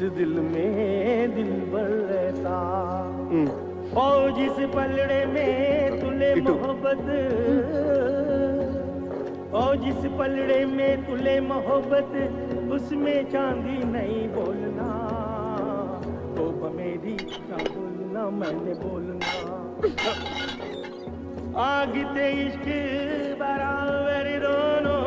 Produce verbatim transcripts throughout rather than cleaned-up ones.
दिल में दिलबर रहता और जिस पलड़े में तुले मोहब्बत और जिस पलड़े में तुले मोहब्बत उसमें चांदी नहीं बोलना तो मेरी ना बोलना मैंने बोलना आगे इश्क बराबर दोनों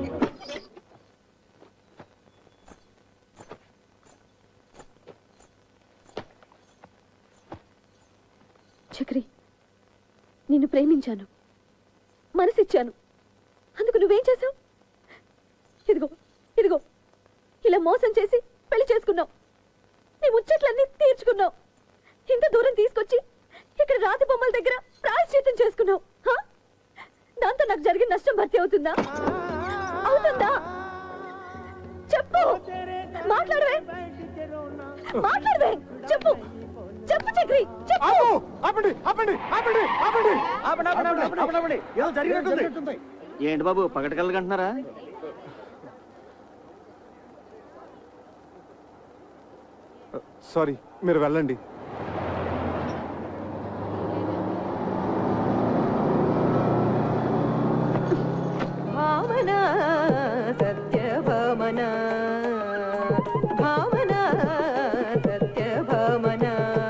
చక్రి నిన్ను ప్రేమించాను మనసిచ్చాను అందుకు నువ్వేం చేసావు ఇదిగో ఇదిగో ఇలా మోసం చేసి పెళ్లి చేసుకున్నావు నీ ముచ్చట్లన్నీ తీర్చుకున్నావు ఇంత దూరం తీసుకొచ్చి ఇక్కడ రాతి బొమ్మల దగ్గర ప్రాయశ్చిత్తం చేసుకున్నావు దాంతో నాకు జరిగిన నష్టం భర్తీ అవుతుందా అవుతుందా చెప్పు మాట్లాడవే మాట్లాడవే చెప్పు చెప్పు చక్రి చెప్పు ఆపండి ఆపండి ఆపండి ఆపండి ఆపండి ఆపండి ఆపండి ఏదో జరిగినట్టుంది ఏంటి బాబు పగటి కళ్ళకంటున్నారా సారీ మీరు వెళ్ళండి భావన సత్యభామన భావన సత్యభామన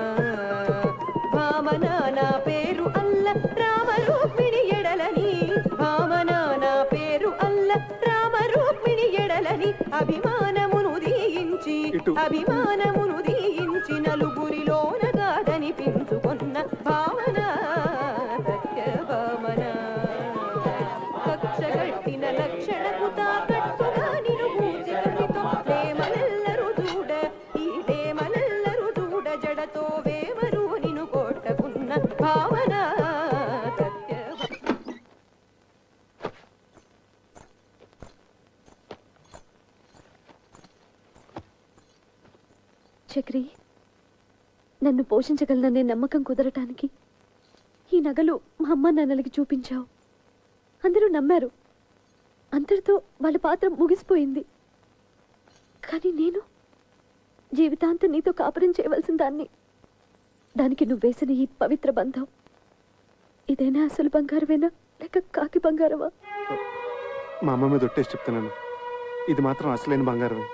భామన నా పేరు అల్ల రామ రూపిణి ఎడలని భామన నా పేరు అల్ల రామ రూపిణి ఎడలని అభిమానమును దీయించి అభిమానమును దీయించి నలుగురిలోన గాదనిపించుకున్న భావన సత్యభామన కక్షగట్టిన లక్షణకు తాకట్టుగా నిను పూజితునితో ప్రేమనెల్లరు చూడ ఈ ప్రేమనెల్లరు చూడ జడతో వేమరు నిను కొట్టకున్న భావన సత్య చక్రి నన్ను పోషించగలననే నమ్మకం కుదరటానికి ఈ నగలు మా అమ్మ నాన్నలకి చూపించావు అందరూ నమ్మారు అంతటితో వాళ్ళ పాత్ర ముగిసిపోయింది కానీ నేను జీవితాంతం నీతో కాపురం చేయవలసిన దాన్ని దానికి నువ్వు వేసిన ఈ పవిత్ర బంధం ఇదేనా అసలు బంగారమేనా లేక కాకి బంగారమా మా అమ్మ మీద ఒట్టేసి చెప్తున్నాను ఇది మాత్రం అసలైన బంగారమే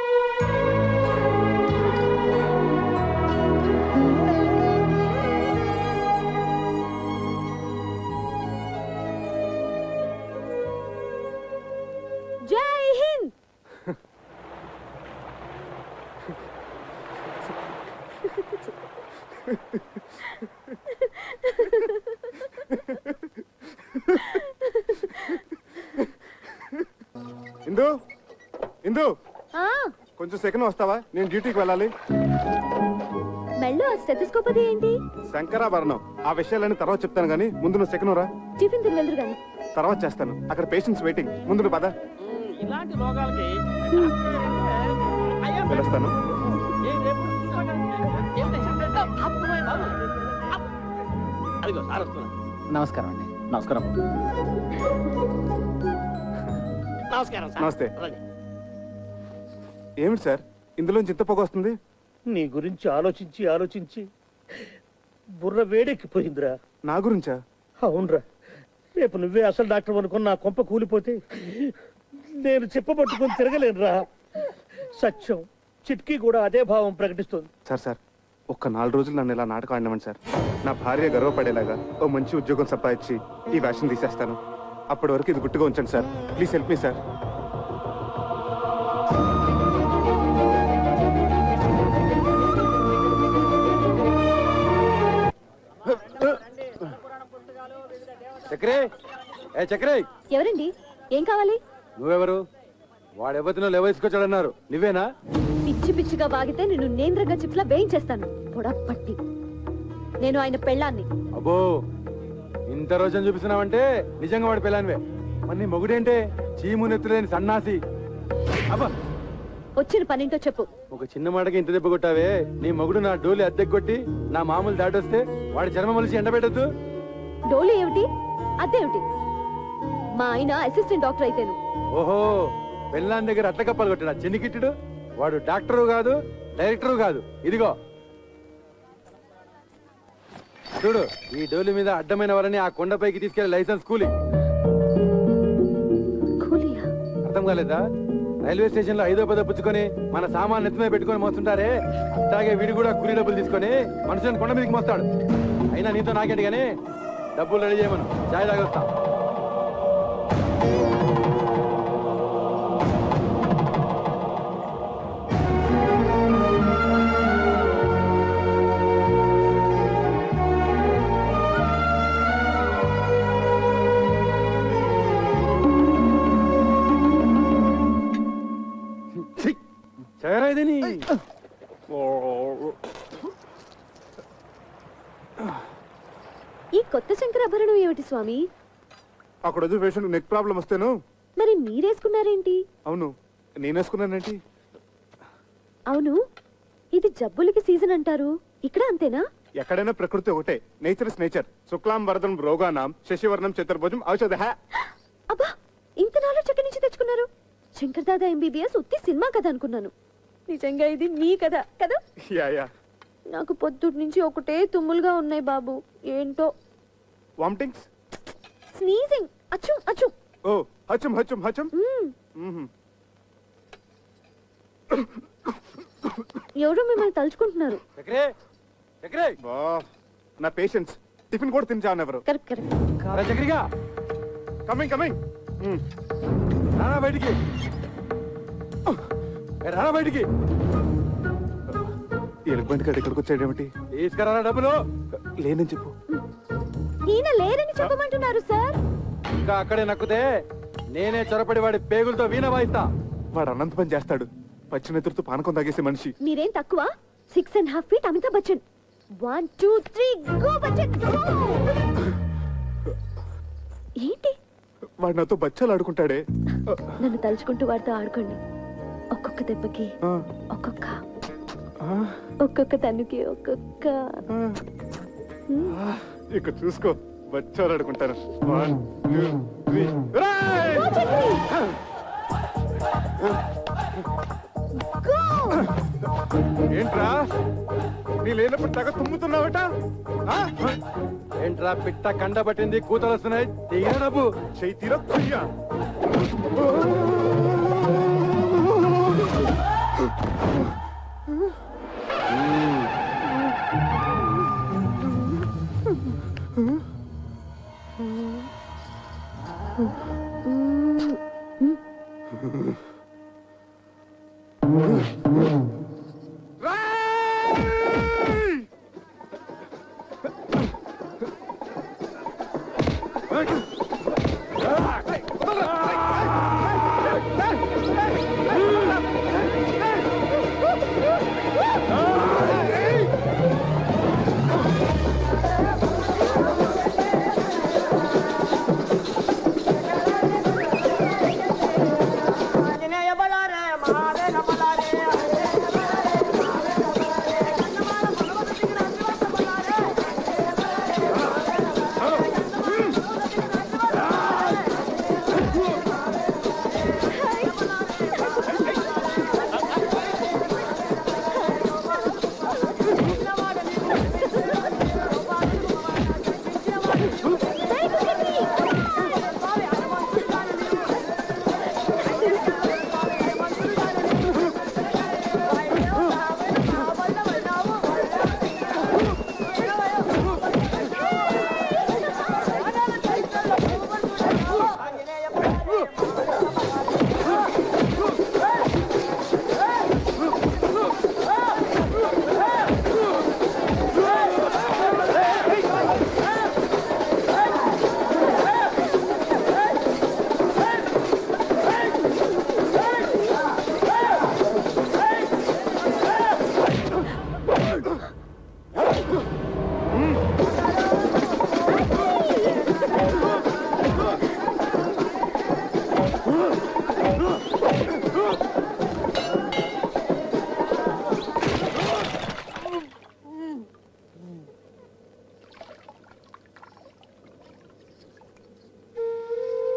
జై హింద్ ఇందు ఇందు కొంచెం సెకండ్ వస్తావా నేను డ్యూటీకి వెళ్ళాలి మెళ్ళో స్టెథోస్కోప్ అది ఏంటి శంకరాభరణం ఆ విషయాలన్నీ తర్వాత చెప్తాను గానీ ముందు నువ్వు సెకండ్ రా టిఫిన్ తిని వెళ్దురు గాని తర్వాత చేస్తాను అక్కడ పేషెంట్స్ వెయిటింగ్ ముందు నువ్వు పద ఇలాంటి రోగాలకి పిలుస్తాను నమస్కారం అండి నమస్కారం నమస్కారం నమస్తే ఏమిటి సార్ ఇందులో చింత పొగ వస్తుంది నీ గురించి ఆలోచించి ఆలోచించి బుర్ర వేడెక్కిపోయిందిరా నా గురించా అవునరా రేపు నువ్వే అసలు డాక్టర్ అనుకుని నా కొంప కూలిపోతే నేను చెప్పబట్టుకుని తిరగలేనురా సత్యం చిట్కీ కూడా అదే భావం ప్రకటిస్తుంది సార్ సార్ ఒక్క నాలుగు రోజులు నన్ను ఇలా నాటకం ఆడినామండి సార్ నా భార్య గర్వపడేలాగా ఓ మంచి ఉద్యోగం సంపాదించి ఈ వేషం తీసేస్తాను అప్పటి వరకు ఇది గుట్టుగా ఉంచండి sir please help me sir చక్రే ఏ చక్రే ఎవరండి ఏం కావాలి నువ్వెవరు వాడెవతినో లేవేసుకొచ్చాడన్నారు నువ్వేనా పిచ్చి పిచ్చిగా వాగితే నేను నేంద్రంగా చిప్లా వేయించేస్తాను పొడపట్టి నేను ఆయన పెళ్ళాన్ని అబ్బో ఇంత రోజున చూపిస్తున్నావంటే నిజంగా వాడి పెళ్ళానివే మరి నీ మొగుడేంటే చీము నెత్తులేని సన్నాసి అబ్బా వచ్చిన పనింటో చెప్పు ఒక చిన్న మాటకి ఇంత దెబ్బ కొట్టావే నీ మొగుడు నా డోలి అద్దెకు కొట్టి నా మామూలు దాటొస్తే వాడి చర్మ మలిసి ఎండబెట్టద్దు డోలు ఏమిటి అదేమిటి మా ఆయన అసిస్టెంట్ డాక్టర్ అయితేను ఓహో పెళ్ళాన్ దగ్గర అట్ల కప్పాలు కొట్టాడు చెన్నికిట్టుడు వాడు డాక్టరు కాదు డైరెక్టర్ కాదు. ఇదిగో చూడు, ఈ డోలు మీద అడ్డమైన వారని ఆ కొండపైకి తీసుకెళ్లి లైసెన్స్ కూలి. కూలియా? అర్థం కాలేదా? రైల్వే స్టేషన్ లో ఐదో పదో పుచ్చుకొని మన సామాన్ నెత్తిమే పెట్టుకొని మోస్తుంటారే, అట్లాగే వీడు కూడా కూలీ డబ్బులు తీసుకొని మనుషులను కొండ మీదకి మోస్తాడు. అయినా నీతో నాకేంటి కానీ డబ్బులు రెడీ చేయమను, చాయ్ తాగొస్తా. ఈ కొత్త శంకరాభరణం ఏమిటి స్వామి? అక్కడ పేషెంట్ నెక్ ప్రాబ్లం వస్తేను. మరి మీరేసుకున్నారేంటి? అవును, నేనేసుకున్నానేంటి? అవును, ఇది జబ్బులకి సీజన్ అంటారు, ఇక్కడ అంతేనా? ఎక్కడైనా ప్రకృతి ఒకటే. Nature is nature. శుక్లాం వరదం రోగానాం శశివర్ణం చతుర్భుజం ఔషధ. అబ్బా, ఇంత నాలెడ్జ్ ఎక్కడి నుంచి తెచ్చుకున్నారు? శంకర్ దాదా ఎంబీబీఎస్ ఉత్తి సినిమా కథ అనుకున్నాను. నిజంగా ఇది మీ కథ కదా? Yeah yeah. నాకు పొద్దుటి నుంచి ఒకటే తుమ్ములుగా ఉన్నాయి బాబు. ఏంటో వామిటింగ్స్, స్నీజింగ్, అచ్చు అచ్చు. ఓ హచం హచం హచం. ఎవరో మిమ్మల్ని తలుచుకుంటున్నారు. నా పేషెంట్స్ టిఫిన్ కూడా తిని ఎవరు. Correct correct. Coming coming. రానా బయటికి, రానా బయటికి. ఎలుగుబంటి కాడ ఇక్కడికి వచ్చాడు ఏమిటి? తీసుకురా డబ్బులు. లేనని చెప్పు. ఈయన లేరని చెప్పమంటున్నారు సార్. ఇంకా అక్కడే నక్కుతే నేనే చొరపడి వాడి పేగులతో వీణ వాయిస్తా. వాడు అనంత పని చేస్తాడు. పచ్చినెత్తుతో పానకం తాగేసే మనిషి. మీరేం తక్కువ? Six and half feet Amitabh Bachchan. One two three go Bachchan go. ఏంటి? వాడు నాతో బచ్చాలు ఆడుకుంటాడే. నన్ను తలుచుకుంటూ వాడితో ఆడుకోండి. ఒక్కొక్క దెబ్బకి ఒక్కొక్క ఒక్కొక్క తన్నుకి ఒక్కొక్క. ఇక చూసుకో, బచ్చాలు ఆడుకుంటాను. One two three. ఏంట్రా నీ లేనప్పుడు తగ తుమ్ముతున్నావట? ఏంట్రా పిట్ట కండ పట్టింది, కూతలు వస్తున్నాయి. తీయ డబ్బు చెయ్యి తీరా.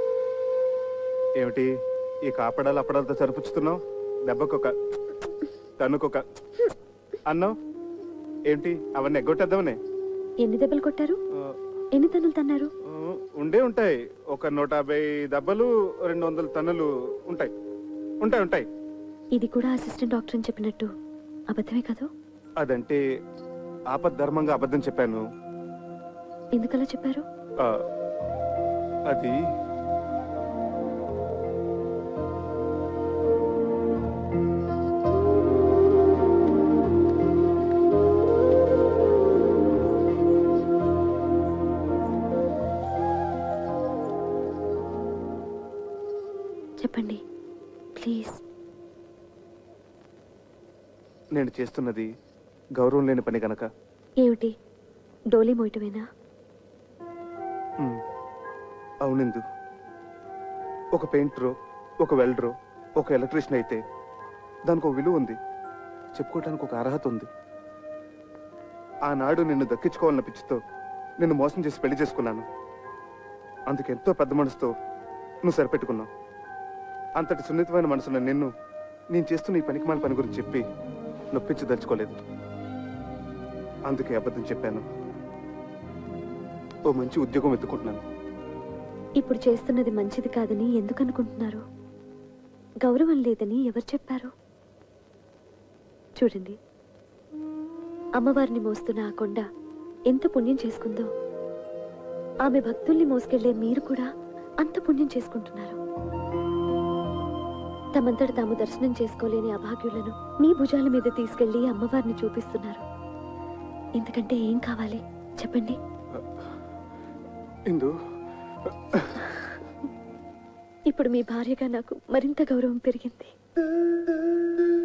ఏమిటి ఈ కాపడాలు అప్పడాలతో సరిపుచ్చుతున్నావు? దెబ్బకొక తనుకొక అన్నం ఏంటి అవన్నీ ఎగ్గొట్టేద్దామనే. ఎన్ని దెబ్బలు కొట్టారు? ఆ, ఎన్ని తన్నులు తన్నారు? ఆ, ఉండే ఉంటాయి. ఒక నూట యాభై దెబ్బలు, రెండు వందల టన్నులు ఉంటాయి ఉంటాయి ఉంటాయి ఇది కూడా అసిస్టెంట్ డాక్టర్ అని చెప్పినట్టు అబద్ధమే కదా? అదంటే ఆపద్ధర్మంగా అబద్ధం చెప్పాను. ఎందుకలా చెప్పారు? ఆ, అది చెప్పండి ప్లీజ్. నేను చేస్తున్నది గౌరవం లేని పని గనక. ఏమిటి, డోలీ మోయటమేనా? ఉమ్, అవునిందు. ఒక పెయింటరో, ఒక వెల్డరో, ఒక ఎలక్ట్రీషియన్ అయితే దానికి ఒక విలువ ఉంది, చెప్పుకోవడానికి ఒక అర్హత ఉంది. ఆనాడు నిన్ను దక్కించుకోవాలన్న పిచ్చితో నిన్ను మోసం చేసి పెళ్లి చేసుకున్నాను. అందుకెంతో పెద్ద మనసుతో నువ్వు సరిపెట్టుకున్నావు. అంతటి సున్నితమైన మనసున్న నిన్ను నేను చేస్తున్న ఈ పనికిమాల పని గురించి చెప్పి నొప్పించదలుచుకోలేదు. అందుకే అబద్ధం చెప్పాను. ఓ మంచి ఉద్యోగం వెతుకుంటున్నాను. ఇప్పుడు చేస్తున్నది మంచిది కాదని ఎందుకు అనుకుంటున్నారు? గౌరవం లేదని ఎవరు చెప్పారు? చూడండి, అమ్మవారిని మోస్తున్న ఆ కొండ ఎంత పుణ్యం చేసుకుందో, ఆమె భక్తుల్ని మోసుకెళ్లే మీరు కూడా అంత పుణ్యం చేసుకుంటున్నారు. తమంతట తాము దర్శనం చేసుకోలేని అభాగ్యులను మీ భుజాల మీద తీసుకెళ్లి అమ్మవారిని చూపిస్తున్నారు. ఇంతకంటే ఏం కావాలి చెప్పండి? ఇందు, ఇప్పుడు మీ భార్యగా నాకు మరింత గౌరవం పెరిగింది.